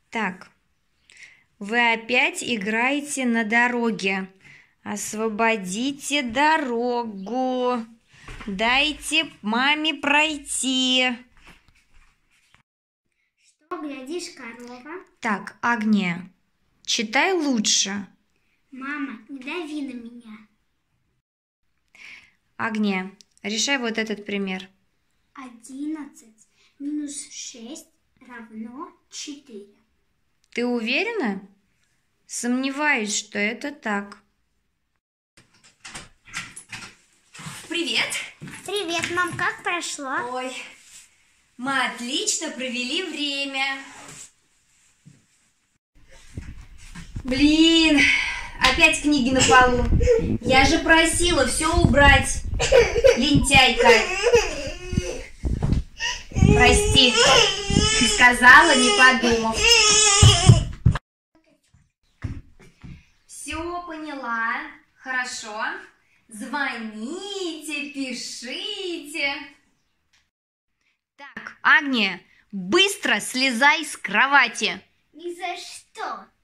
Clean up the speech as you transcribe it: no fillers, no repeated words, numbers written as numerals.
Так, вы опять играете на дороге. Освободите дорогу. Дайте маме пройти. Что глядишь, корова? Так, Агния, читай лучше. Мама, не дави на меня. Агния, решай вот этот пример. 11 минус 6 равно 4. Ты уверена? Сомневаюсь, что это так. Привет! Привет, мам, как прошло? Ой, мы отлично провели время. Блин, опять книги на полу. Я же просила все убрать, лентяйка. Прости, сказала, не подумав. Все поняла, хорошо. Звоните, пишите. Так, Агния, быстро слезай с кровати. Ни за что.